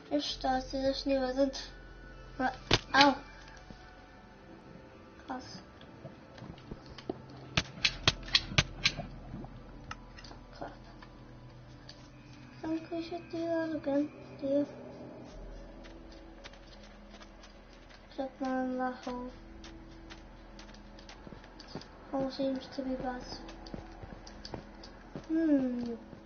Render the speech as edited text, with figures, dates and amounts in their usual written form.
İşte size schneeuwen. Au. Krass. Krass. Dann kann ich jetzt die Click mal machen. All seems to be bad.